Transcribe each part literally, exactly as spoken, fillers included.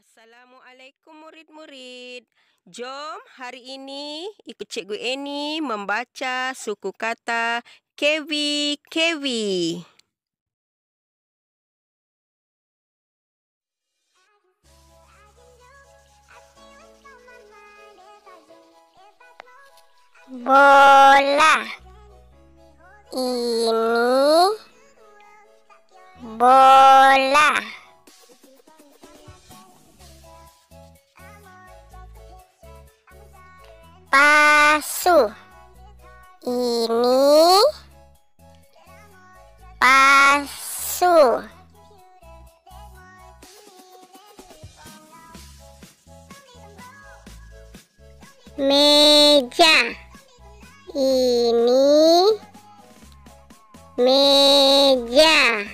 Assalamualaikum murid-murid. Jom hari ini ikut Cikgu Eny membaca Sukukata K V K V. Bola. Ini bola. Pasu. Ini pasu. Meja. Ini meja.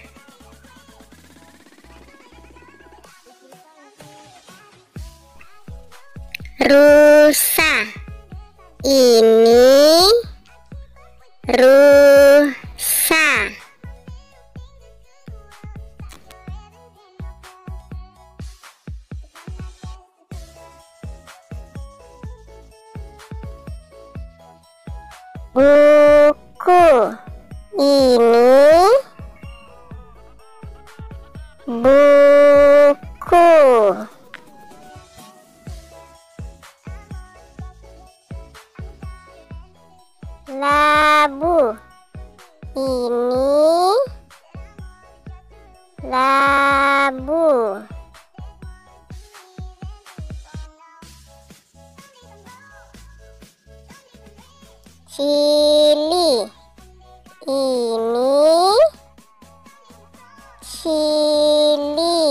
Rusa. Ini rusa. Buku. Ini buku. Labu. Ini labu. Cili. Ini cili.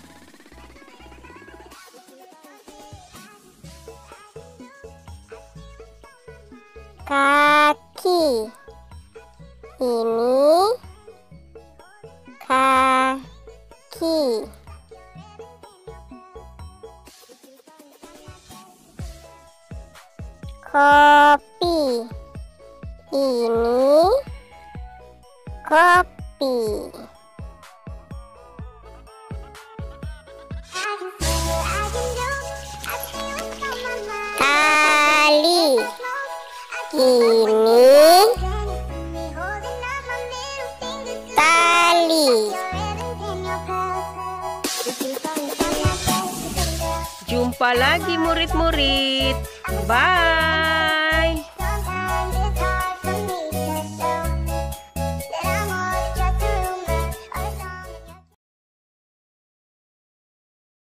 Kaki. Ini kaki. Kopi. Ini kopi. Tali. Ini tali. Jumpa lagi murid-murid. Bye.